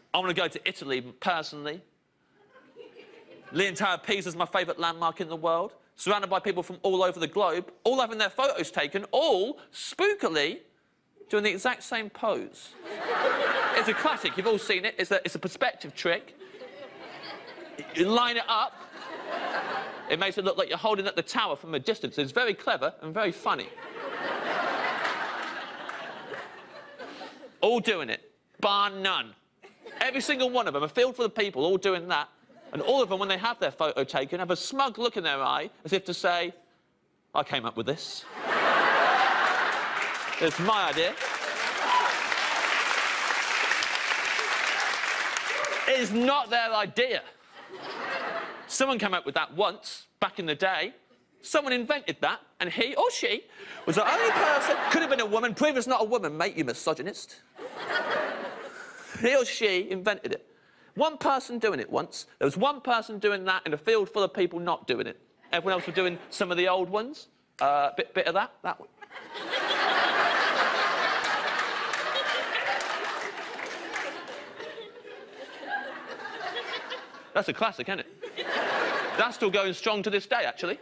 I want to go to Italy, personally. Leaning Tower of Pisa is my favourite landmark in the world. Surrounded by people from all over the globe, all having their photos taken, all, spookily, doing the exact same pose. It's a classic, you've all seen it. It's a perspective trick. You line it up. It makes it look like you're holding up the tower from a distance. It's very clever and very funny. All doing it, bar none. Every single one of them, a field full of people all doing that. And all of them, when they have their photo taken, have a smug look in their eye, as if to say, I came up with this. It's my idea. It is not their idea. Someone came up with that once, back in the day. Someone invented that, and he or she was the only person... Could have been a woman. Prove it's not a woman, mate, you misogynist. He or she invented it. One person doing it once. There was one person doing that in a field full of people not doing it. Everyone else was doing some of the old ones. Bit of that one. That's a classic, isn't it? That's still going strong to this day, actually.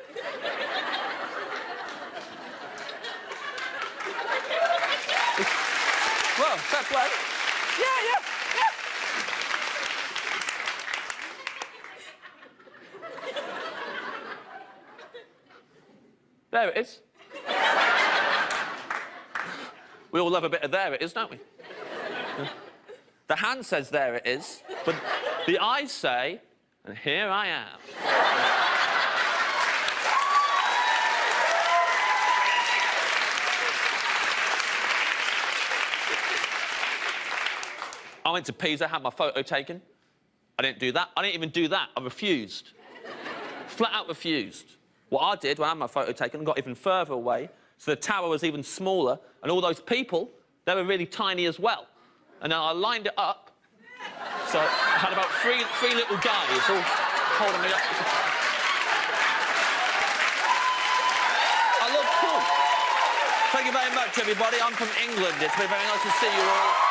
Well, fair play. Yeah. There it is. We all love a bit of there it is, don't we? The hand says there it is, but the eyes say, and here I am. I went to Pisa, had my photo taken. I didn't do that. I didn't even do that. I refused. Flat out refused. What I did when I had my photo taken, I got even further away, so the tower was even smaller, and all those people, they were really tiny as well. And then I lined it up, so I had about three little guys all holding me up. I look cool. Thank you very much, everybody. I'm from England. It's been very nice to see you all.